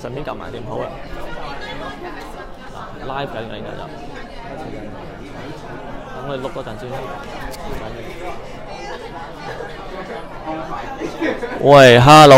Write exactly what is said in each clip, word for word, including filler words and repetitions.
順便撳埋點好啦。live 緊嘅而家就，等我哋碌嗰陣先。喂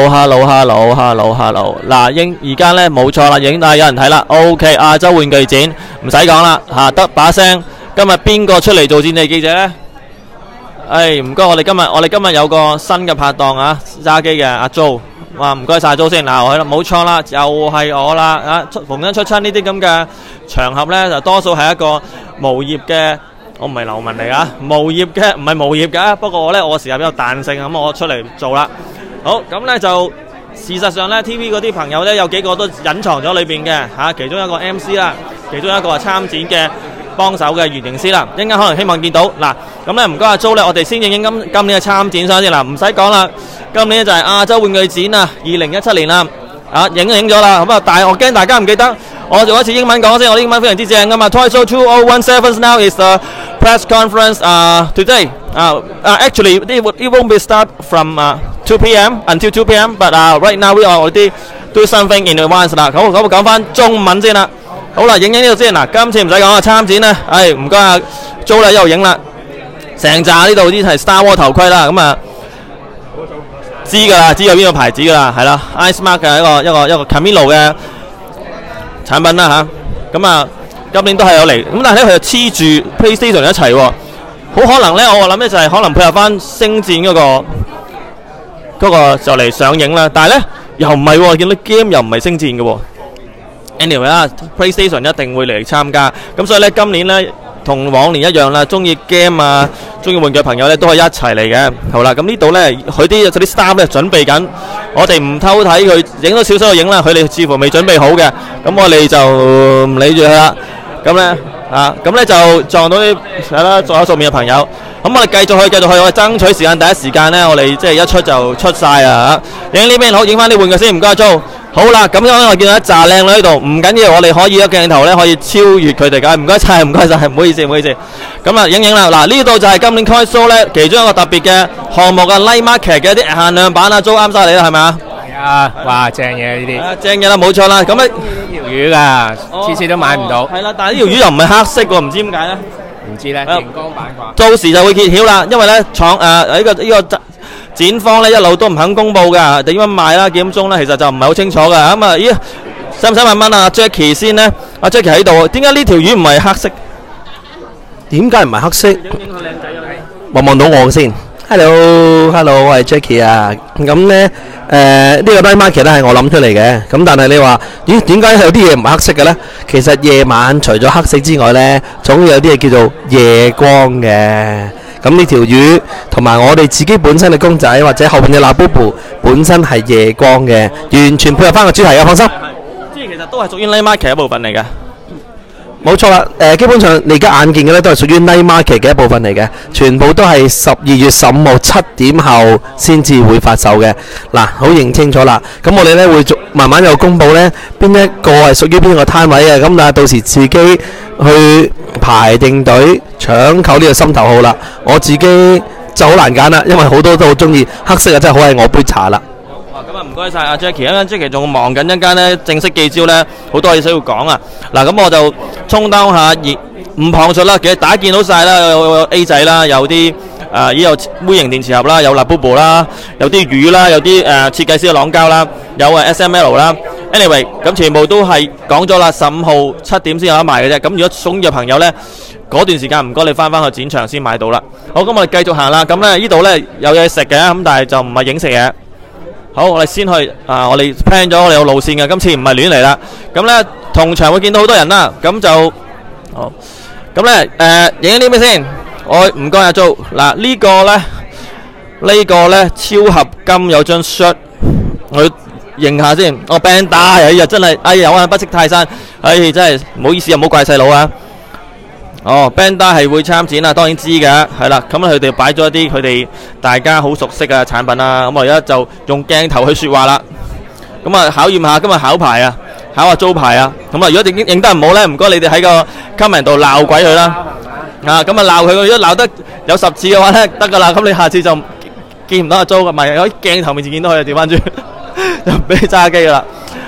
，hello，hello，hello，hello，hello， 嗱，影而家咧冇錯啦，影但係有人睇啦 ，OK， 亞洲玩具展唔使講啦，嚇得把聲。今日邊個出嚟做戰地記者咧？誒唔該，我哋今日我哋今日有個新嘅拍檔啊，揸機嘅阿 Jo， 哇唔該曬 Jo先，嗱我冇錯啦，又係我啦啊！逢親出親呢啲咁嘅場合咧，就多數係一個無業嘅。我唔係流民嚟噶，無業嘅唔係無業㗎。不過我咧，我時間比較彈性，咁我出嚟做啦。好，咁咧就事實上咧 ，T V 嗰啲朋友咧有幾個都隱藏咗裏邊嘅嚇，其中一個 M C 啦，其中一個係參展嘅幫手嘅原型師啦。一陣間可能希望見到嗱，咁咧唔該阿 Jo 咧，我哋先影影今今年嘅參展相先嗱，唔使講啦，今年就係亞洲玩具展啊，二零一七年啦，啊影影咗啦，咁啊，但係我驚大家唔記得。我做一次英文講先，我啲英文非常之正噶嘛。Toy Show two thousand seventeen now is the press conference uh, today. Uh, uh, actually, it, it won't be start from uh, two P M until two P M. But uh, right now we are already do something in advance 啦。好，咁我講翻中文先啦。好啦，影影呢度先嗱，今次唔使講啊，參展咧，誒唔該阿 Jo 啦，一路影啦。成扎呢度啲係 Star Wars 頭盔啦，咁啊知㗎啦，知有邊個牌子㗎啦，係啦 ，Ice Mark 嘅一個一個一個 Camilo 嘅產品啦嚇，咁啊今年都係有嚟，咁但係咧佢就黐住 PlayStation 一齊喎，好可能咧我諗咧就係可能配合翻星戰嗰個嗰個就嚟上映啦，但係咧又唔係喎，見到 game 又唔係星戰嘅喎。Anyway 啦 ，PlayStation 一定會嚟參加，咁所以咧今年咧同往年一樣啦，中意 game 啊，中意玩具朋友咧都係一齊嚟嘅。好啦，咁呢度咧佢啲嗰啲 staff 咧準備緊，我哋唔偷睇佢，影咗少少就影啦。佢哋似乎未準備好嘅，咁我哋就唔理住佢啦。咁咧啊，咁咧就撞到啲係啦，左手面嘅朋友。咁我哋繼續去，繼續去，我哋爭取時間，第一時間咧，我哋即係一出就出曬啊！影呢邊好，影翻啲玩具先，唔該阿 Jo。好啦，咁樣我見到一紮靚女喺度，唔緊要，我哋可以個鏡頭咧可以超越佢哋㗎，唔該曬，唔該曬，唔好意思，唔好意思。咁啊，影影啦，嗱呢度就係今年 Toy Show 咧其中一個特別嘅項目嘅 Night Market 嘅一啲限量版啊 ，Jo 啱曬你啦，係咪啊？ 係啊，哇，正嘢呢啲。 啊，正嘢啦，冇錯啦。咁咧條魚㗎，次次都買唔到。 係啦，但係呢條魚又唔係黑色喎，唔知點解咧？ 唔知咧，熒光版啩。 到時就會揭曉啦，因為咧廠誒呢個呢個展方咧一路都唔肯公佈㗎，點樣賣啦？幾點鐘咧？其實就唔係好清楚㗎。咁啊，咦，使唔使問問啊 Jackie 先咧？阿 Jackie 喺度，點解呢條魚唔係黑色？ 點解唔係黑色？ 影影佢靚仔啊！ 望望到我先。Hello，Hello， 我係 Jackie 啊。咁咧誒呢個 Night Market 咧係我諗出嚟嘅。咁但係你話咦點解有啲嘢唔係黑色嘅咧？其實夜晚除咗黑色之外咧，總有啲嘢叫做夜光嘅。咁呢條魚同埋我哋自己本身嘅公仔或者後邊嘅辣布布本身係夜光嘅，完全配合翻個主題嘅，放心。 即係其實都係屬於 Night Market 一部分嚟嘅。 冇錯啦，誒基本上你而家眼見嘅咧都係屬於 Night Market 嘅一部分嚟嘅，全部都係十二月十五號七點後先至會發售嘅。嗱，好認清楚啦。咁我哋咧會逐慢慢有公佈咧邊一個係屬於邊個攤位嘅，咁但係到時自己去排定隊搶購呢個心頭好啦。我自己就好難揀啦，因為好多都好中意黑色啊，真係好係我杯茶啦。 咁啊，唔該曬阿 Jackie，因為 Jackie 仲忙緊一間咧正式記招咧，好多嘢需要講啊。嗱，咁我就充當下熱五旁述啦。其實大家見到曬啦，有 A 仔啦，有啲誒，依有微型電池盒啦，有辣布布啦，有啲魚啦，有啲誒設計師嘅朗膠啦，有誒 S M L 啦。Anyway，咁全部都係講咗啦，十五號七點先有得賣嘅啫。咁如果中意嘅朋友咧，嗰段時間唔該你翻翻去展場先買到啦。好，咁我哋繼續行啦。咁咧依度咧有嘢食嘅，咁但係就唔係影食嘢。好，我哋先去啊！我哋 plan 咗我哋有路線嘅，今次唔係亂嚟啦。咁咧，同場會見到好多人啦。咁就好，咁咧誒，影啲咩先？我唔該阿 Jo。嗱，呢個咧，呢個咧超合金有張 shirt，我認下先。我 Bandai，哎呀真係，哎呀有眼不識泰山，哎真係唔好意思啊，唔好怪細佬啊。哦 ，Bandai 係會參展啊，當然知嘅，係啦。咁佢哋擺咗一啲佢哋大家好熟悉嘅產品啦。咁我而家就用鏡頭去説話啦。咁啊，考驗下今日考牌啊，考下租牌啊。咁啊，如果影影得唔好咧，唔該你哋喺個 comment 度鬧鬼佢啦。啊，咁啊鬧佢，如果鬧得有十次嘅話咧，得㗎啦。咁你下次就見唔到阿租㗎，唔係喺鏡頭面前見到佢就調翻轉，就俾你揸機㗎啦。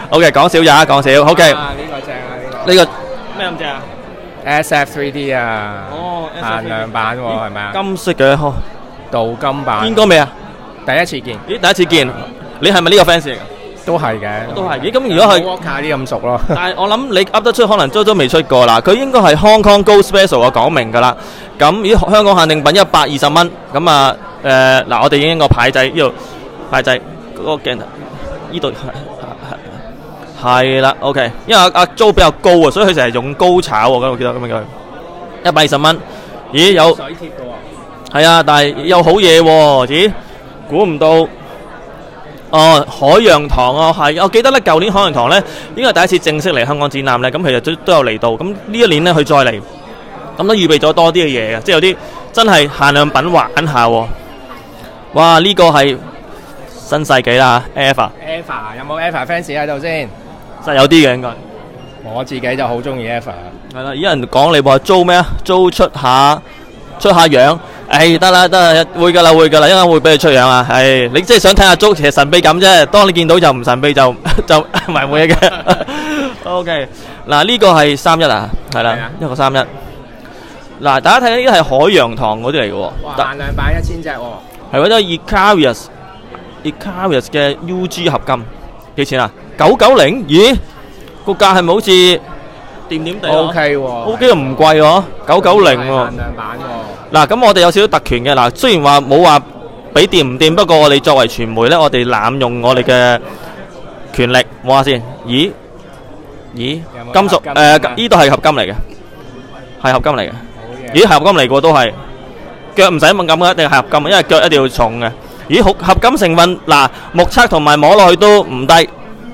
OK， 講少咋，講少。OK， 啊呢個正啊呢個。 呢個咩咁正啊？ S F 三 D 啊， 哦限量版喎，係咪啊？ 金色嘅，呵鍍金版。 見過未啊？ 第一次見。 咦，第一次見，你係咪呢個 fans 嚟㗎？ 都係嘅。 都係。咦，咁如果係 Walker 啲咁熟咯。 但係我諗你噏得出，可能都都未出過啦。佢應該係 Hong Kong Gold Special 啊，講明㗎啦。咁咦，香港限定品一百二十蚊。咁啊誒嗱，我哋已經個牌仔呢度牌仔嗰個鏡頭呢度係係啦 ，OK。因為阿阿租比較高啊，所以佢成日用高炒喎。咁我記得咁樣佢一百二十蚊。咦，有水貼嘅喎。 係啊，但係有好嘢喎。咦，估唔到。哦，海洋堂啊，係，我記得咧，舊年海洋堂咧應該係第一次正式嚟香港展覽咧，咁其實都都有嚟到，咁呢一年咧佢再嚟，咁都預備咗多啲嘅嘢嘅，即係有啲真係限量品玩下喎。哇！呢個係新世紀啦 ，Eva。 Eva 有冇 Eva fans 喺度先？ 實有啲嘅應該。 我自己就好中意 Eva。 係啦，有人講你話租咩啊？租出下出下樣。誒得啦得啦，會㗎啦會㗎啦，一陣會俾你出樣啊！係你即係想睇下租，其實神秘感啫。當你見到就唔神秘就就唔係冇嘢嘅。OK，嗱呢個係三一啊，係啦，一個三一。嗱大家睇呢啲係海洋堂嗰啲嚟嘅喎。 哇！限量版一千隻喎。 係嗰隻 Icarius Icarius 嘅 U G 合金幾錢啊？九九零？咦，個價係咪好似掂掂地 ？O K 喎。O K 又唔貴喎，九九零喎。 限量版喎。 嗱，咁我哋有少少特權嘅。嗱，雖然話冇話俾掂唔掂，不過我哋作為傳媒咧，我哋濫用我哋嘅權力。望下先，咦咦，金屬誒，呢度係合金嚟嘅，係合金嚟嘅。咦，係合金嚟嘅都係，腳唔使咁咁嘅，一定係合金，因為腳一定要重嘅。咦，合合金成分嗱，目測同埋摸落去都唔低。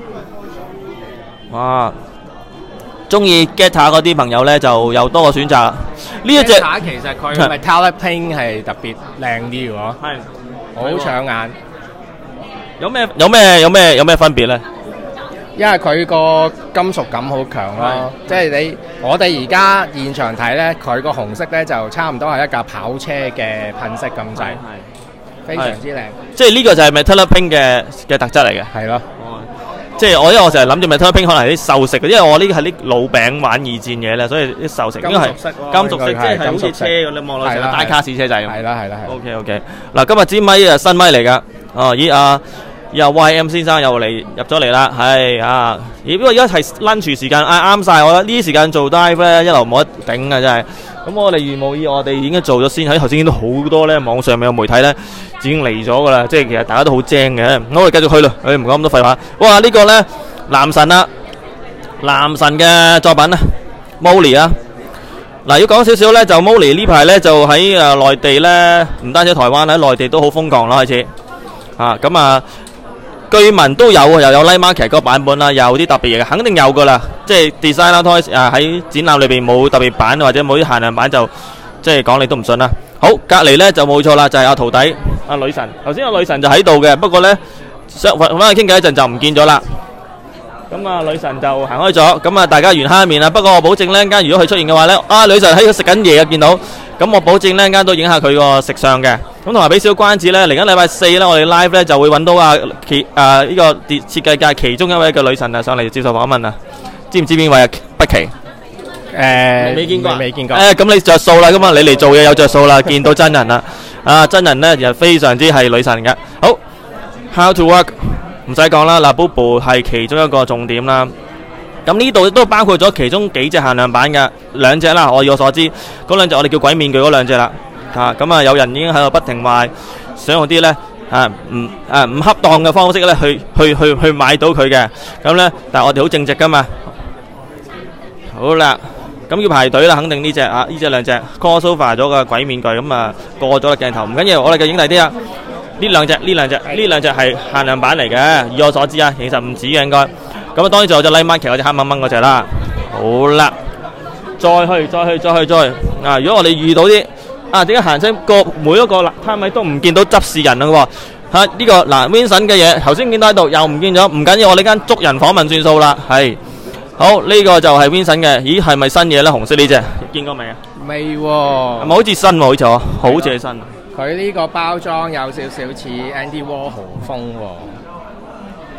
哇！中意 Geta 嗰啲朋友咧，就有多個選擇。呢一隻其實佢 metallic paint 係特別靚啲嘅喎， 係好搶眼。 有咩有咩有咩有咩分別咧？ 因為佢個金屬感好強咯，即係你我哋而家現場睇咧，佢個紅色咧就差唔多係一架跑車嘅噴色咁滯，非常之靚。 即係呢個就係 metallic paint 嘅嘅特質嚟嘅。 係咯。 即係我因為我成日諗住 metallic paint 可能係啲鏽蝕嘅，因為我呢個係啲老餅玩二戰嘢咧，所以啲鏽蝕應該係金屬色，即係好似車咁，你望落成個大卡士車仔咁。 係啦係啦係。 OK OK，嗱今日支咪啊新咪嚟㗎，哦咦啊又 Y M 先生又嚟入咗嚟啦，係啊，咦不過而家係 lunch 時間啊啱曬，我覺得呢啲時間做 dive 咧一路冇得頂啊真係。咁我哋如無意我哋已經做咗先，喺頭先見到好多咧網上面嘅媒體咧已經嚟咗㗎啦，即係其實大家都好精嘅。我哋繼續去啦，誒唔講咁多廢話。哇呢個咧男神啊，男神嘅作品啊 ，Molly 啊。嗱要講少少咧，就 Molly 呢排咧就喺誒內地咧，唔單止台灣喺內地都好瘋狂啦開始。啊咁啊，據聞都有啊，又有 Night Market 嗰個版本啦，有啲特別嘢，肯定有㗎啦。即係 Designer Toys 誒喺展覽裏邊冇特別版或者冇啲限量版就即係講你都唔信啦。好，隔離咧就冇錯啦，就係阿徒弟阿女神。頭先阿女神就喺度嘅，不過咧上翻去傾偈一陣就唔見咗啦。咁啊，女神就行開咗。咁啊，大家緣慳面啦。不過我保證咧，間如果佢出現嘅話咧，啊女神喺度食緊嘢啊，見到。咁我保證咧，間都影下佢個食相嘅。咁同埋俾少關子咧，嚟緊禮拜四咧，我哋 live 咧就會揾到啊其啊呢個設設計界其中一位嘅女神啊上嚟接受訪問啊。知唔知邊位啊？北奇。 誒， 未見過， 未見過。 誒，咁你着數啦，咁啊，你嚟做嘢有着數啦，見到真人啦。啊，真人咧又非常之係女神嘅。好 ，How to work？唔使講啦，嗱 ，Bobo 係其中一個重點啦。咁呢度都包括咗其中幾隻限量版嘅兩隻啦。我以我所知，嗰兩隻我哋叫鬼面具嗰兩隻啦。嚇，咁啊有人已經喺度不停話想用啲咧啊唔啊唔恰當嘅方式咧去去去去買到佢嘅。咁咧，但係我哋好正直噶嘛。好啦，咁要排隊啦，肯定呢隻啊呢隻兩隻 crossover 咗嘅鬼面具咁啊過咗個鏡頭，唔緊要，我哋繼續影第啲啊。呢兩隻，呢兩隻，呢兩隻係限量版嚟嘅，以我所知啊，其實唔止嘅應該。咁啊，當然仲有隻 Night Market 嗰隻黑掹掹嗰隻啦。好啦，再去，再去，再去，再去。啊，如果我哋遇到啲啊，點解行親個每一個攤位都唔見到執事人啦喎？嚇呢個嗱 Vincent 嘅嘢，頭先見到喺度又唔見咗，唔緊要，我呢間捉人訪問算數啦。係，好呢個就係 Vincent 嘅，咦係咪新嘢咧？紅色呢隻見過未啊？ 未喎。 係咪好似新喎？好似喎，好似係新。 佢呢個包裝有少少似 Andy Warhol 風喎。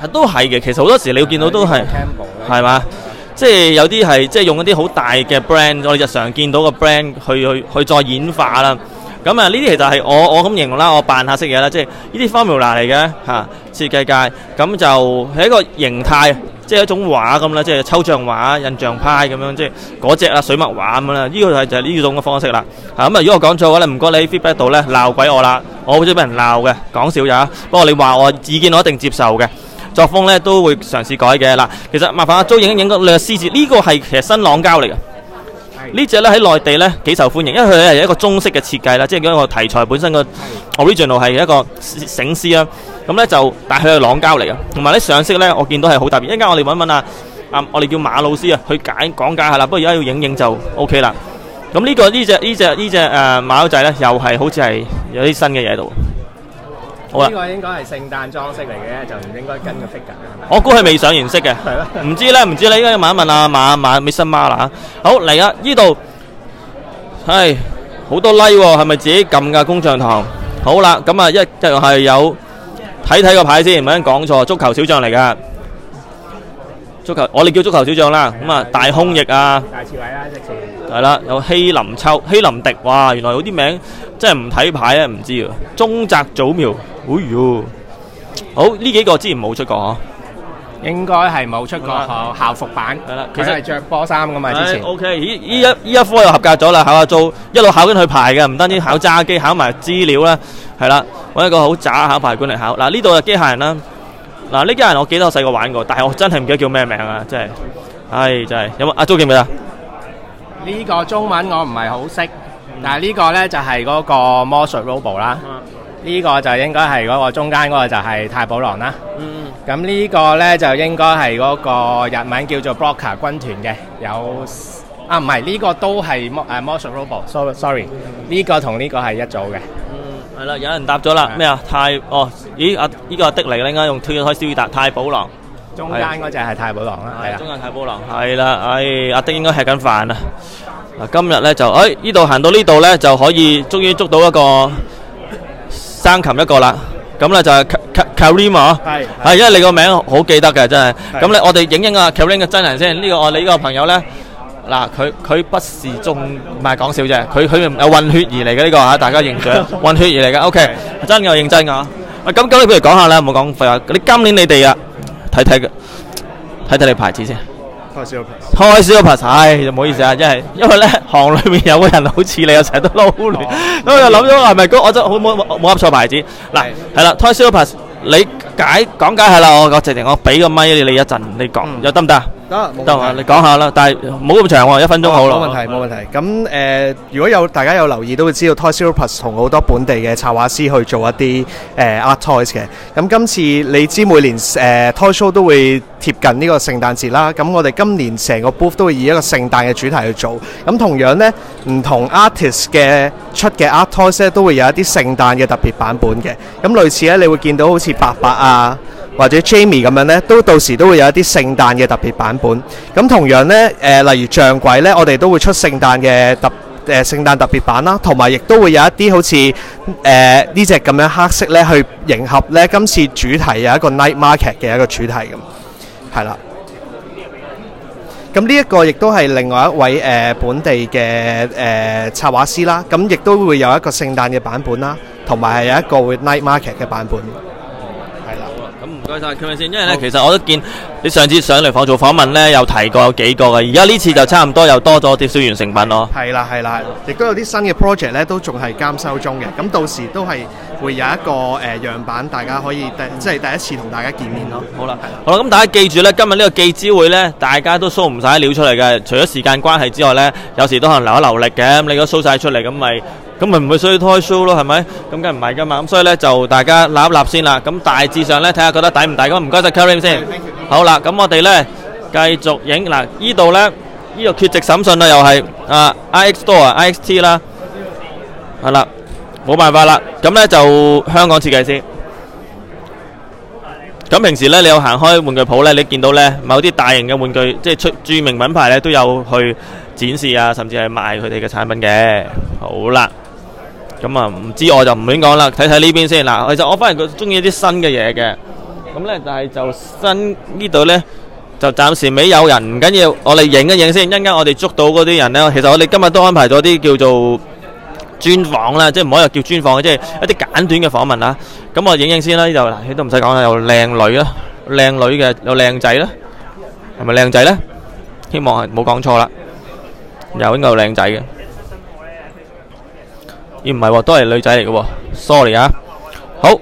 都係嘅。其實好多時你會見到都係係嘛，即係有啲係即係用一啲好大嘅 brand，我哋日常見到嘅 brand 去去去再演化啦。咁啊，呢啲其實係我我咁形容啦，我扮下識嘢啦，即係呢啲 formula 嚟嘅嚇設計界，咁就係一個形態，即係一種畫咁啦，即係抽象畫、印象派咁樣，即係嗰隻啊水墨畫咁啦。呢個係就係呢種嘅方式啦。嚇咁啊，如果我講錯嘅話咧，唔該你喺 feedback 度咧鬧鬼我啦，我好中意俾人鬧嘅，講笑咋。不過你話我意見我一定接受嘅，作風咧都會嘗試改嘅嗱。其實麻煩阿 Jo 影一影個你嘅獅子，呢個係其實新朗膠嚟嘅。呢隻咧喺內地咧幾受歡迎，因為佢係一個中式嘅設計啦，即係嗰個題材本身個 original 係一個醒獅啦。咁咧就，但係佢係朗膠嚟嘅，同埋咧上色咧我見到係好特別。一陣間我哋揾揾啊，啊我哋叫馬老師啊去解講解下啦。不過而家要影影就 OK 啦。咁呢個呢隻呢隻呢隻誒馬騮仔咧，又係好似係有啲新嘅嘢喺度。好啦， 呢個應該係聖誕裝飾嚟嘅，就唔應該跟個 figure。 我估係未上完色嘅，唔知咧，唔知咧，應該要問一問阿馬馬 Mister Ma 啦。好嚟啊！呢度係好多 like 喎，係咪自己撳㗎？工匠堂好啦，咁啊一一樣係有睇睇個牌先，唔好講錯，足球小將嚟㗎。足球我哋叫足球小將啦，咁啊大空翼啊， 大刺猬啦，直前係啦，有希林秋、希林迪，哇！原來有啲名真係唔睇牌啊，唔知啊。中澤祖苗，哎呦，好呢幾個之前冇出過嗬。 應該係冇出過校校服版， 係啦， 其實係着波衫噶嘛之前。 O K，依依一依一科又合格咗啦，考下做一路考緊去排嘅，唔單止考揸機，考埋資料啦，係啦，揾一個好渣考牌館嚟考。嗱呢度係機械人啦，嗱呢機械人我記得我細個玩過，但係我真係唔記得叫咩名啊，真係，唉真係有冇阿 Jo 記唔記得？ 呢個中文我唔係好識，但係呢個咧就係嗰個魔術 robot 啦。呢個就應該係嗰個中間嗰個就係太保郎啦。嗯。咁呢個咧就應該係嗰個日文叫做 Blocker 軍團嘅，有啊唔係呢個都係魔誒魔術 robot。sorry，呢個同呢個係一組嘅。 嗯，係啦，有人答咗啦，咩啊？太哦，咦啊？呢個阿迪嚟嘅，應該用推開 C V 答太保郎。 中間嗰隻係太保郎啦，係啊。 中間太保郎。係啦，唉，阿迪應該吃緊飯啊。嗱，今日咧就誒呢度行到呢度咧就可以終於捉到一個生擒一個啦。咁咧就係 Karima， 係係，因為你個名好記得嘅真係。咁咧我哋影影啊 Karima 嘅真人先。呢個我哋呢個朋友咧，嗱佢佢不是中唔係講笑啫，佢佢有混血兒嚟嘅呢個嚇，大家認獎混血兒嚟嘅。OK，真嘅認真㗎。喂，咁咁你不如講下啦，唔好講廢話。你今年你哋啊睇睇嘅睇睇你牌子先。 開小 pass， 開小 pass， 唉，唔好意思啊，因為因為咧行裏面有個人好似你，我成日都撈亂，咁我就諗咗係咪嗰我真好冇冇冇噏錯牌子。嗱係啦 ，Toy Shop Pass， 你解講解下啦，我我直情我俾個咪你你一陣，你講又得唔得啊？ 得， 得啊！你講下啦，但係冇咁長喎，一分鐘好啦。 冇問題，冇問題。咁誒，如果有大家有留意，都會知道 Toy Zero Plus 同好多本地嘅插畫師去做一啲誒 art toys 嘅。咁今次你知每年誒 Toy Show 都會貼近呢個聖誕節啦。咁我哋今年成個 booth 都會以一個聖誕嘅主題去做。咁同樣呢，唔同 artist 嘅出嘅 art toys 咧，都會有一啲聖誕嘅特別版本嘅。咁類似咧，你會見到好似白白啊，或者 Jamie 咁樣呢，都到時都會有一啲聖誕嘅特別版本。咁同樣呢，誒、呃、例如象鬼呢，我哋都會出聖誕嘅特誒、呃、聖誕特別版啦，同埋亦都會有一啲好似誒呢隻咁樣黑色呢，去迎合呢今次主題有一個 night market 嘅一個主題咁，係啦。咁呢一個亦都係另外一位誒、呃、本地嘅誒、呃、插畫師啦，咁亦都會有一個聖誕嘅版本啦，同埋係有一個會 night market 嘅版本。 咁唔該曬，佢咪先？因為咧，其實我都見你上次上嚟房做訪問咧，有提過有幾個嘅，而家呢次就差唔多又多咗啲小完成品咯。 係啦，係啦，亦都有啲新嘅 project 咧，都仲係監修中嘅。咁到時都係會有一個誒、呃、樣板，大家可以第即係第一次同大家見面咯。 好啦，好啦，咁大家記住咧，今日呢個記招會咧，大家都 show 唔晒料出嚟嘅。除咗時間關係之外咧，有時都可能留一留力嘅。咁你如果 show 晒出嚟，咁咪〜咁咪唔會需要 Toy Show 咯，係咪？咁梗係唔係噶嘛？咁所以咧就大家立一立先啦。咁大致上咧睇下覺得抵唔抵咁？唔該曬 Karim 先。好啦，咁我哋咧繼續影嗱，依度咧依度缺席審訊啦，又係啊 I X Store 啊 I X T 啦，係啦，冇辦法啦。咁咧就香港設計師。咁平時咧你有行開玩具鋪咧，你見到咧某啲大型嘅玩具，即係出著名品牌咧都有去展示啊，甚至係賣佢哋嘅產品嘅。好啦。咁啊，唔知我就唔亂講啦，睇睇呢邊先嗱。其實我反而佢中意啲新嘅嘢嘅， 咁咧但係就新呢度咧就暫時未有人，唔緊要，我哋影一影先。一陣間我哋捉到嗰啲人咧，其實我哋今日都安排咗啲叫做專訪啦，即係唔可以話叫專訪嘅，即係一啲簡短嘅訪問啦。咁我影影先啦，呢度嗱，你都唔使講啦，有靚女啦，靚女嘅有靚仔啦，係咪靚仔咧？希望係冇講錯啦，又應該有靚仔嘅。咦唔係喎，都係女仔嚟嘅喎 ，sorry 啊。好。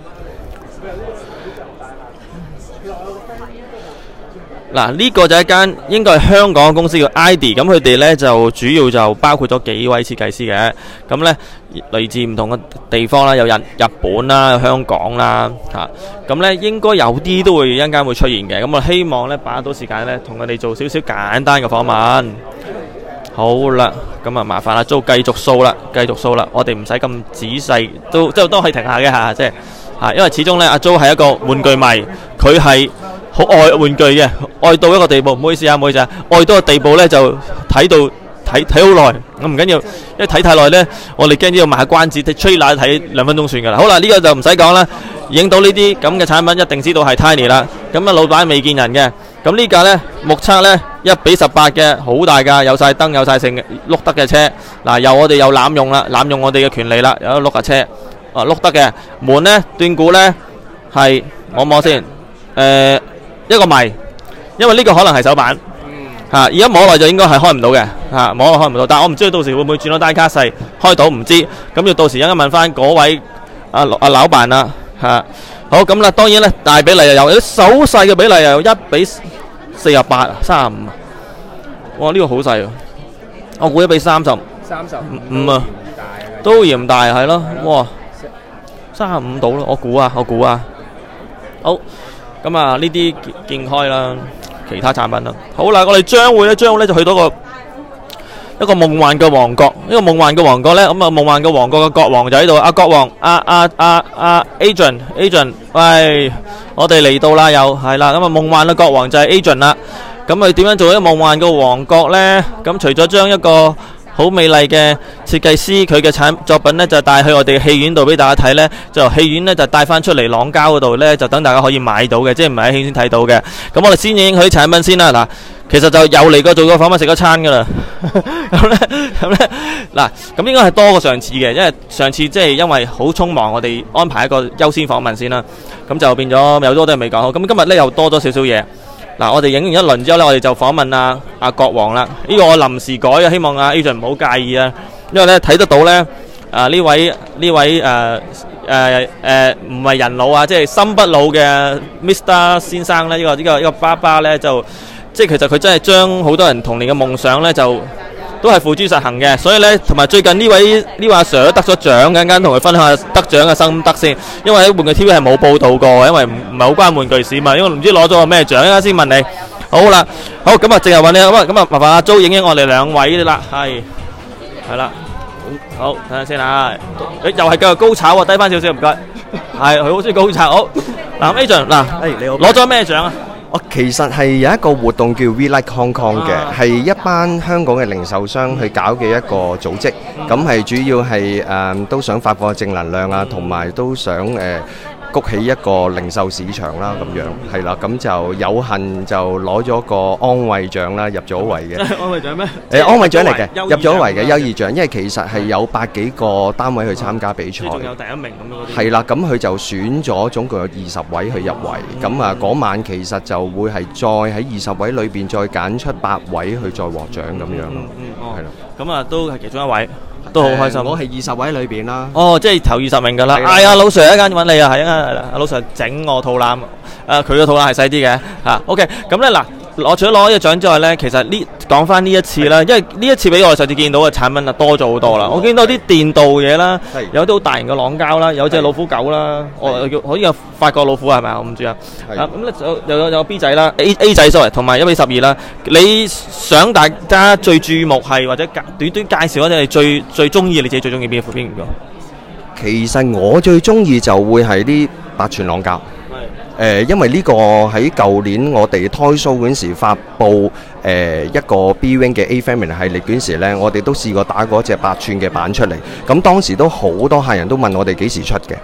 嗱，呢個就係一間應該係香港嘅公司叫 I D， 咁佢哋呢就主要就包括咗幾位設計師嘅，咁呢嚟自唔同嘅地方啦，有日日本啦，有香港啦，嚇，咁呢應該有啲都會一陣間會出現嘅，咁我希望呢把握到時間呢，同佢哋做少少簡單嘅訪問。好啦，咁啊麻煩啦，租繼續 show 啦，繼續 show 啦，我哋唔使咁仔細，都即係都可以停下嘅嚇，即係嚇，因為始終呢阿 Jo 係一個玩具迷，佢係好愛玩具嘅，愛到一個地步，唔好意思啊，唔好意思啊，愛到個地步咧就睇到睇睇好耐，咁唔緊要，因為睇太耐咧，我哋驚呢度賣下關子，吹奶睇兩分鐘算噶啦。好啦，呢個就唔使講啦，影到呢啲咁嘅產品，一定知道係 Tiny 啦。咁啊，老闆未見人嘅，咁呢架咧目測咧一比十八嘅，好大架，有晒燈，有晒剩，碌得嘅車。嗱，又我哋又濫用啦，濫用我哋嘅權利啦，有得碌架車，啊碌得嘅門咧斷估咧係摸摸先，誒。一個謎，因為呢個可能係手板，嚇而家摸落就應該係開唔到嘅，嚇摸落開唔到，但係我唔知道到時會唔會轉到單卡細開到，唔知，咁要到時一陣間問翻嗰位阿阿老闆啦，嚇好咁啦，當然咧大比例又有，有啲手細嘅比例又有一比四十八、三十五，哇呢個好細喎，我估一比三十， 三十五啊，都嫌大係咯，哇三十五到咯，我估啊，我估啊，好。咁啊，呢啲見開啦，其他產品啦。好啦，我哋將會咧，將會咧就去到個一個夢幻嘅王國。呢個夢幻嘅王國咧，咁啊夢幻嘅王國嘅國王就喺度。阿國王，阿阿阿阿 Agent，Agent，喂，我哋嚟到啦，又係啦。咁啊夢幻嘅國王就係 Agent 啦。咁佢點樣做一個夢幻嘅王國咧？咁除咗將一個好美麗嘅設計師佢嘅產作品呢，就帶去我哋嘅戲院度俾大家睇呢，就戲院呢，就帶翻出嚟朗膠嗰度呢，就等大家可以買到嘅，即係唔係喺戲院先睇到嘅。咁我哋先影佢啲產品先啦。嗱，其實就又嚟過做個訪問食咗餐噶啦。咁咧，咁咧，嗱，咁應該係多過上次嘅，因為上次即係因為好匆忙，我哋安排一個優先訪問先啦。咁就變咗有好多都係未講好。咁今日呢，又多咗少少嘢。嗱，我哋影完一輪之後咧，我哋就訪問阿阿國王啦。呢個我臨時改嘅，希望阿 Agent 唔好介意啊。因為咧睇得到咧，啊呢位呢位誒誒誒唔係人老啊，即係心不老嘅 Mister 先生咧。呢個呢個呢個爸爸咧就即係其實佢真係將好多人童年嘅夢想咧就都係付諸實行嘅。所以咧同埋最近呢位呢位阿 Sir 都得咗獎嘅，陣間同佢分享下得獎嘅心得先。因為喺玩具 T V 係冇報導過，因為唔唔係好關玩具事嘛。因為唔知攞咗個咩獎，陣間先問你。好啦，好咁啊，淨係揾你咁啊，咁啊，麻煩阿 Jo 影影我哋兩位啦，係係啦，好睇下先啊，誒又係繼續高炒喎，低翻少少唔該，係佢好中意高炒。好嗱 ，Agent 嗱， 誒你好， 攞咗咩獎啊？ 我其實係有一個活動叫 We Like Hong Kong 嘅，係一班香港嘅零售商去搞嘅一個組織，咁係主要係誒都想發放正能量啊，同埋都想誒谷起一個零售市場啦，咁樣係啦，咁就有幸就攞咗個安慰獎啦，入咗圍嘅。 安慰獎咩？ 誒安慰獎嚟嘅，入咗圍嘅優異獎，因為其實係有百幾個單位去參加比賽。 仲有第一名咁樣嗰啲。 係啦，咁佢就選咗總共有二十位去入圍，咁啊嗰晚其實就會係再喺二十位裏邊再揀出八位去再獲獎咁樣咯。 嗯哦。 係啦。 咁啊，都係其中一位。都好開心。 我係二十位裏邊啦。 哦，即係頭二十名㗎啦。係啊，老 Sir 一間揾你啊，係啊，阿老 Sir 整我肚腩，誒佢個肚腩係細啲嘅嚇。OK，咁咧嗱，我除咗攞呢個獎之外咧，其實呢講翻呢一次啦，因為呢一次比我上次見到嘅產品啊多咗好多啦。我見到啲電鍍嘢啦，有啲好大型嘅朗膠啦，有隻老虎狗啦，我叫可以有法國老虎係咪啊？我唔知啊。啊咁咧就又有有 B 仔啦 ，A A 仔 sorry，同埋一比十二啦。你想大家最注目係或者短短介紹一啲你最最中意你自己最中意邊邊個？ 其實我最中意就會係啲百全朗膠。誒，因為呢個喺舊年我哋 Toy Show 嗰陣時發布誒一個 B Wing 嘅 A Family 系列嗰陣時咧，我哋都試過打過一隻八寸嘅版出嚟。咁當時都好多客人都問我哋幾時出嘅。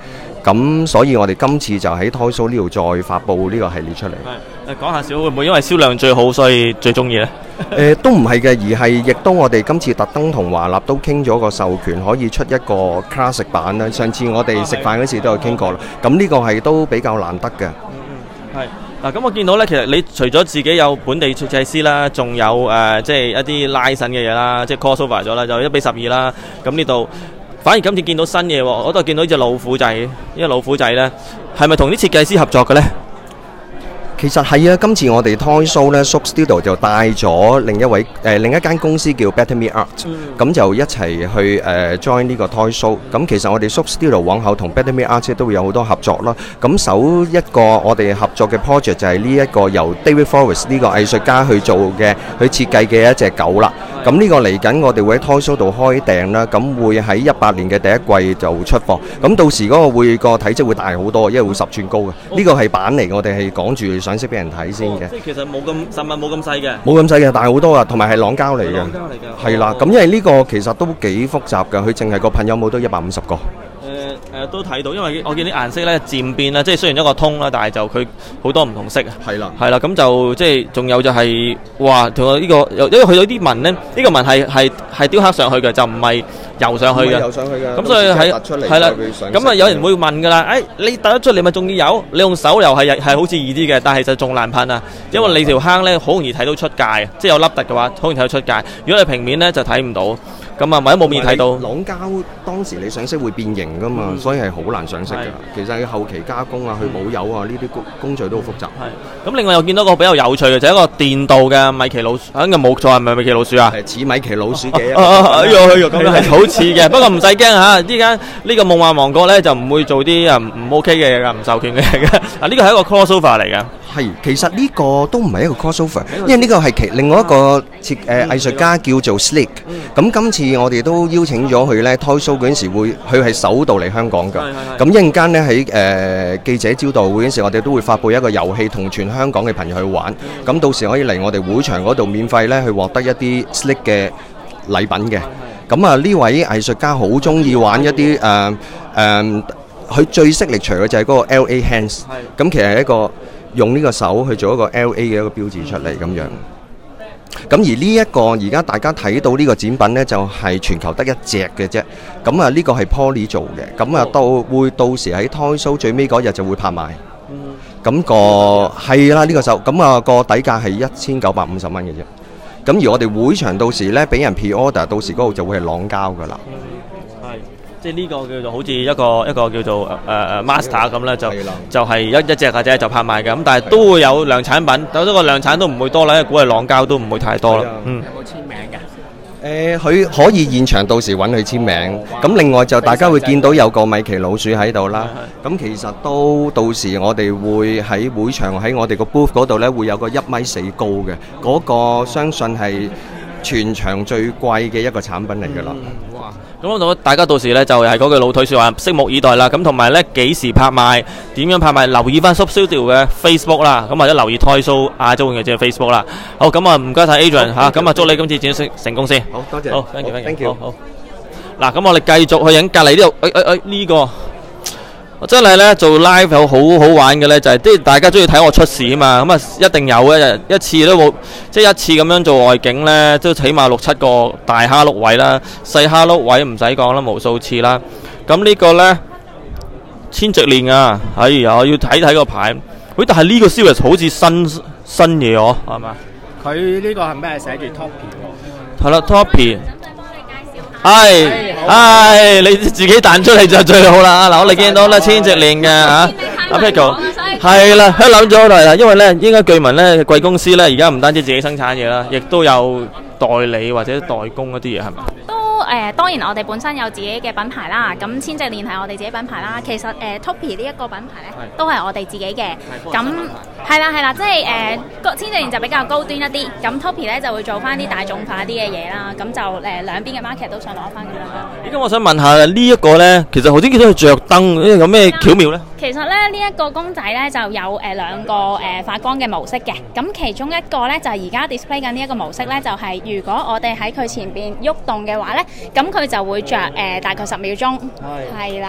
咁所以我哋今次就喺 Toy Show 呢度再發布呢個系列出嚟。 係誒講下少會唔會因為銷量最好，所以最中意咧？ 誒、都唔係嘅，而係亦都我哋今次特登同華納都傾咗個授權，可以出一個 classic 版啦。上次我哋食飯嗰時都有傾過啦。咁呢個係都比較難得嘅。 係嗱，咁我見到咧，其實你除咗自己有本地設計師啦，仲有誒，即係一啲拉伸嘅嘢啦，即係 crossover 咗啦，就一比十二啦。咁呢度反而今次見到新嘢喎，我都見到呢隻老虎仔，呢隻老虎仔咧係咪同啲設計師合作嘅咧？ 其實係啊，今次我哋 Toy Show 咧 ，Zouk Studio 就帶咗另一位誒、呃、另一間公司叫 Better Me Art，咁、嗯、就一齊去誒、呃、join 呢個 Toy Show。咁其實我哋 Zouk Studio 往後同 Better Me Art 都會有好多合作啦。咁首一個我哋合作嘅 project 就係呢一個由 David Forrest 呢個藝術家去做嘅，去設計嘅一隻狗啦。咁呢個嚟緊我哋會喺 Toy Show 度開訂啦，咁會喺一八年嘅第一季就出貨。咁到時嗰個會個體積會大好多，因為會十寸高嘅。呢個係版嚟，我哋係講住上色俾人睇先嘅。 即係其實冇咁實物冇咁細嘅。 冇咁細嘅，大好多啊，同埋係朗膠嚟嘅。 朗膠嚟㗎。 係啦，咁因為呢個其實都幾複雜㗎，佢淨係個噴油帽都一百五十個。 誒誒都睇到，因為我見啲顏色咧漸變啦，即係雖然一個通啦，但係就佢好多唔同色啊。 係啦， 係啦，咁就即係仲有就係哇，同埋呢個有因為佢有啲紋咧，呢個紋係係係雕刻上去嘅，就唔係油上去嘅。 油上去嘅。 咁所以喺係啦，咁啊有人會問㗎啦，誒你突咗出嚟咪仲要油？你用手油係係好似易啲嘅，但係就仲難噴啊，因為你條坑咧好容易睇到出界，即係有凹凸嘅話，好容易睇到出界。如果你平面咧就睇唔到。咁啊，或者冇面睇到。 朗膠當時你上色會變形噶嘛，所以係好難上色㗎。其實佢後期加工啊，去冇油啊，呢啲工工序都好複雜。 係。咁另外又見到個比較有趣嘅，就係一個電鍍嘅米奇老鼠，應該冇錯係咪米奇老鼠啊？ 係似米奇老鼠嘅。 哎呦哎呦，咁樣係好似嘅，不過唔使驚嚇。依家呢個夢幻王國咧就唔會做啲啊唔 OK 嘅嘢㗎，唔授權嘅嘢㗎。啊，呢個係一個 crossover 嚟㗎。 係，其實呢個都唔係一個 crossover，因為呢個係其另外一個設誒藝術家叫做 Slick。咁今次我哋都邀請咗佢咧 Toy Show 嗰陣時會，佢係首度嚟香港㗎。咁一陣間咧喺誒記者招待會嗰陣時，我哋都會發布一個遊戲同全香港嘅朋友去玩。咁到時可以嚟我哋會場嗰度免費咧去獲得一啲 Slick 嘅禮品嘅。咁啊呢位藝術家好中意玩一啲誒誒，佢最識力除嘅就係嗰個 L A Hands。咁其實係一個用呢個手去做一個 L A 嘅一個標誌出嚟咁樣。咁而呢一個而家大家睇到呢個展品呢，就係全球得一隻嘅啫。咁啊呢個係 Poly 做嘅。咁啊到會到時喺 Toy Show 最尾嗰日就會拍賣。咁個係啦呢個手，咁啊個底價係一千九百五十蚊嘅啫。咁而我哋會場到時呢，俾人 pre-order，到時嗰度就會係朗膠噶啦。 即係呢個叫做好似一個一個叫做誒誒 master 咁咧，就就係一一隻或者就拍賣嘅，咁但係都會有量產品，有咗個量產都唔會多啦，因為估係朗膠都唔會太多啦。嗯。 有冇簽名㗎？ 誒，佢可以現場到時揾佢簽名。咁另外就大家會見到有個米奇老鼠喺度啦。咁其實都到時我哋會喺會場喺我哋個 booth 嗰度咧，會有個一米四高嘅，嗰個相信係全場最貴嘅一個產品嚟㗎啦。 哇！咁到大家到時咧就係嗰句老土説話，拭目以待啦。咁同埋咧幾時拍賣，點樣拍賣，留意翻 Zouk Studio 嘅 Facebook 啦。咁或者留意 Toy Show 亞洲嘅即係 Facebook 啦。好，咁啊唔該曬 Adrian 嚇，咁啊祝你今次展示成功先。 好多謝。 好 ，thank you，thank you。好，好。嗱，咁我哋繼續去影隔離呢度，誒誒誒呢個。真係咧做 live 有好好玩嘅咧，就係即係大家中意睇我出事啊嘛，咁啊一定有嘅，一次都冇，即係一次咁樣做外景咧，都起碼六七個大蝦碌位啦，細蝦碌位唔使講啦，無數次啦。咁呢個咧千直鏈啊，哎呀，我要睇睇個牌。喂，但係呢個 series 好似新新嘢喎，係嘛？ 佢呢個係咩？寫住 Toppy 喎。 係啦 ，Toppy。係，係你自己彈出嚟就最好啦！嗱，我哋見到咧千直鏈嘅嚇，阿 Pickle 係啦，佢諗咗嚟啦，因為咧應該據聞咧貴公司咧而家唔單止自己生產嘢啦，亦都有代理或者代工嗰啲嘢係咪？ 都誒，當然我哋本身有自己嘅品牌啦，咁千直鏈係我哋自己品牌啦。其實誒 Toppy 呢一個品牌咧，都係我哋自己嘅。咁係啦係啦，即係誒個千直鏈就比較高端一啲，咁 Toppy 咧就會做翻啲大眾化啲嘅嘢啦。咁就誒兩邊嘅 market 都想攞翻咁樣啦。 咁我想問下呢一個咧，其實頭先見到佢着燈，有咩巧妙咧？ 其實咧呢一個公仔咧就有誒兩個誒發光嘅模式嘅，咁其中一個咧就係而家 display 緊呢一個模式咧，就係如果我哋喺佢前邊喐動嘅話咧，咁佢就會着誒大概十秒鐘，係啦。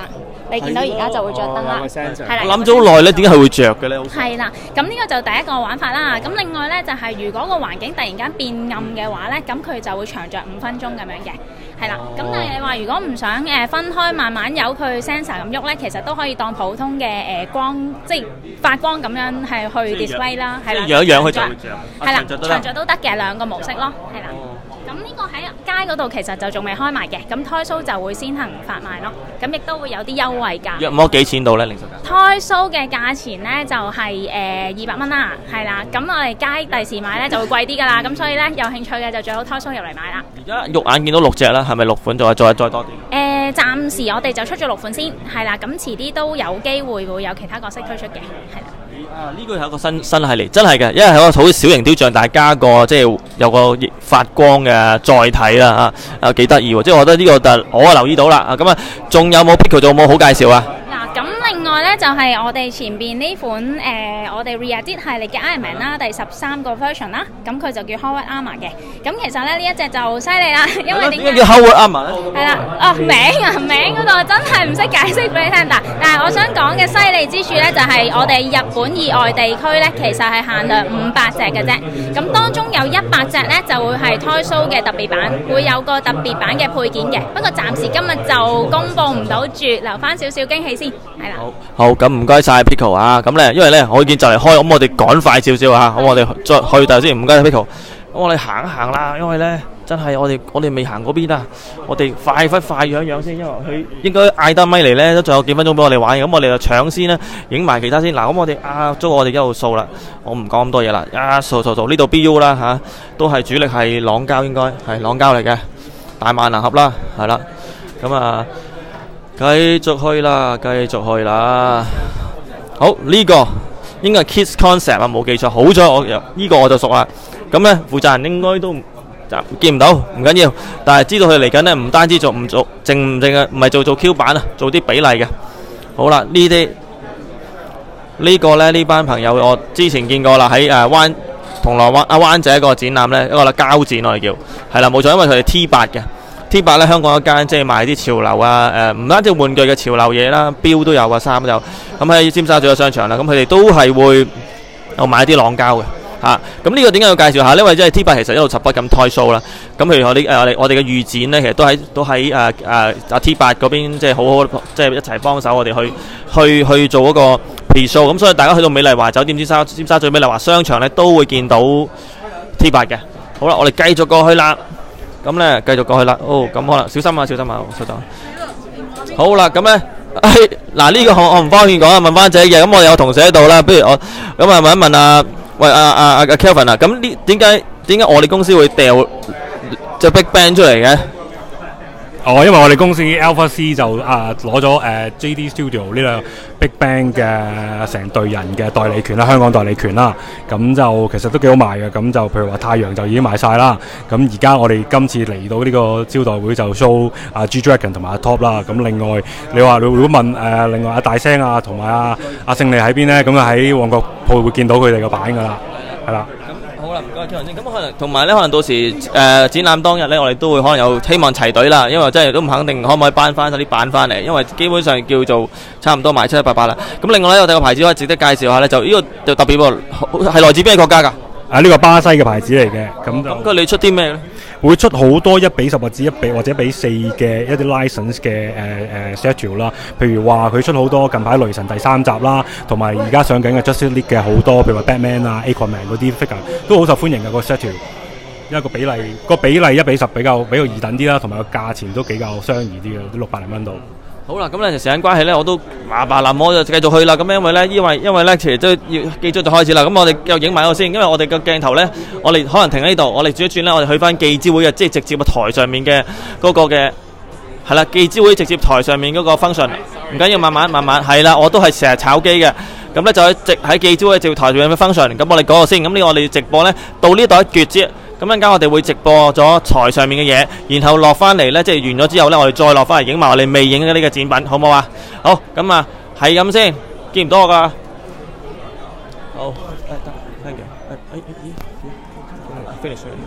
你見到而家就會着燈啦，係啦。 我諗咗好耐咧，點解係會着嘅咧？ 係啦，咁呢個就第一個玩法啦。咁另外咧就係如果個環境突然間變暗嘅話咧，咁佢就會長着五分鐘咁樣嘅。係啦，咁但係你話如果唔想誒分開慢慢由佢 sensor 咁喐咧，其實都可以當普通嘅誒光，即係發光咁樣係去 display 啦，係啦， 養一養佢就會着， 係啦，長着都得嘅兩個模式咯，係啦。咁呢個喺街嗰度其實就仲未開賣嘅，咁 Toy Show 就會先行發賣咯，咁亦都會有啲優惠價。 約摸幾錢到咧？零售價 Toy Show 嘅價錢咧就係誒二百蚊啦，係啦，咁我哋街第時買咧就會貴啲噶啦，咁所以咧有興趣嘅就最好 Toy Show 入嚟買啦。 而家肉眼見到六隻啦，係咪六款？再再再多啲？ 誒，暫時我哋就出咗六款先，係啦，咁遲啲都有機會會有其他角色推出嘅，係啦。 啊！呢個係一個新新系列，真係嘅，因為係一個好小型雕像，但係加個即係有個發光嘅載體啦啊！啊幾得意喎！即係我覺得呢個就我啊留意到啦啊！咁啊，仲有冇 Pico 仲有冇好介紹啊？ 嗱，咁另外咧就係我哋前邊呢款誒我哋 Reedit 系列嘅 Iron Man 啦，第十三個 version 啦，咁佢就叫 Howard Armor 嘅。咁其實咧呢一隻就犀利啦，因為點解叫 Howard Armor 咧？ 係啦，哦名啊名嗰度真係唔識解釋俾你聽，但但係我想講嘅犀利之處咧，就係我哋日本以外地區咧，其實係限量五百隻嘅啫。咁當中有一百隻咧，就會係 Toy Show 嘅特別版，會有個特別版嘅配件嘅。不過暫時今日就公佈唔到住，留翻少少驚喜先，係啦。 好，好咁唔該晒 Pico 啊！咁咧，因為咧我見就嚟開，咁我哋趕快少少啊！咁我哋再去第先，唔該 Pico。咁我哋行一行啦，因為咧真係我哋我哋未行嗰邊啊！我哋快快快養養先，因為佢應該嗌得咪嚟咧，都仲有幾分鐘俾我哋玩嘅。咁我哋就搶先啦，影埋其他先。嗱，咁我哋啊，租我哋一路掃啦，我唔講咁多嘢啦，啊掃掃掃呢度 B U 啦嚇，都係主力係朗膠，應該係朗膠嚟嘅，大萬能盒啦，係啦，咁啊繼續去啦，繼續去啦。好，呢個應該係 Kids Concept 啊，冇記錯。好彩我呢個我就熟啦。咁咧負責人應該都見唔到，唔緊要，但係知道佢嚟緊咧，唔單止做唔做，淨唔淨係唔係做做 Q 版啊，做啲比例嘅。好啦，呢啲呢個咧呢班朋友我之前見過啦，喺誒灣銅鑼灣啊灣仔一個展覽咧，一個啦膠展我哋叫係啦，冇錯，因為佢係 T 八嘅 T 八咧，香港有一間即係賣啲潮流啊誒，唔單止玩具嘅潮流嘢啦，錶都有啊，衫都有。咁喺尖沙咀嘅商場啦，咁佢哋都係會有買啲朗膠嘅。嚇，咁呢個點解要介紹下？因為即係 T 八其實一路十不咁 Toy Show 啦。咁譬如我哋誒我哋我哋嘅預展咧，其實都喺都喺誒誒阿 T 八嗰邊，即係好好即係一齊幫手我哋去去去做嗰個 pre-show。咁所以大家去到美麗華酒店、尖沙尖沙咀美麗華商場咧，都會見到 T 八嘅。好啦，我哋繼續過去啦。咁咧繼續過去啦。哦，咁可能小心啊，小心啊，收咗。好啦，咁咧。嗱呢個我我唔方便講啊，問翻自己嘅。咁我哋有同事喺度啦，不如我咁啊問一問啊。喂，阿阿阿 Kelvin 啊，咁呢點解點解我哋公司會掉隻 Big Bang 出嚟嘅？ 哦，因為我哋公司 Alpha C 就啊攞咗誒 J D Studio 呢個 Big Bang 嘅成隊人嘅代理權啦，香港代理權啦，咁就其實都幾好賣嘅。咁就譬如話太陽就已經賣晒啦。咁而家我哋今次嚟到呢個招待會就 show 阿 G Dragon 同埋阿 Top 啦。咁另外你話你如果問誒、呃、另外阿大聲啊同埋阿阿勝利喺邊咧？咁啊喺旺角鋪會見到佢哋個版㗎啦，係啦。 好啦，唔該 Kelvin 先。咁可能同埋咧，可能到時誒、呃、展覽當日咧，我哋都會可能有希望齊隊啦，因為真係都唔肯定可唔可以搬翻晒啲版翻嚟，因為基本上叫做差唔多賣七七八八啦。咁另外咧，我哋個牌子可以值得介紹下咧，就呢個就特別喎，係來自邊個國家㗎？ 啊，呢個巴西嘅牌子嚟嘅，咁就咁佢哋出啲咩咧？ 會出好多一比十或者一比或者比四嘅一啲 license 嘅誒誒 schedule 啦，譬如話佢出好多近排雷神第三集啦，同埋而家上緊嘅 Justice League 嘅好多，譬如話 Batman 啊、Aquaman 嗰啲 figure 都好受歡迎嘅個 schedule，因為個比例個比例一比十比較比較易等啲啦，同埋個價錢都比較相宜啲嘅，都六百零蚊度。好啦，咁咧時間關係咧，我都麻麻林我就繼續去啦。咁因為咧，因為因為咧，其實都要記咗就開始啦。咁我哋又影埋嗰個先，因為我哋個鏡頭咧，我哋可能停喺呢度，我哋轉一轉咧，我哋去翻記招會嘅，即係直接個台上面嘅嗰個嘅係啦，記招會直接台上面嗰個 function。唔緊要，慢慢慢慢係啦，我都係成日炒機嘅。咁咧就喺直喺記招會直接台上面嘅 function。咁我哋講個先，咁呢個我哋直播咧到呢度一橛啫。咁陣間我哋會直播咗台上面嘅嘢，然後落翻嚟咧，即係完咗之後咧，我哋再落翻嚟影埋我哋未影嘅呢個展品，好唔好啊？好，咁啊，係咁先，見唔到我噶？好，得，thank you。誒誒咦，finish。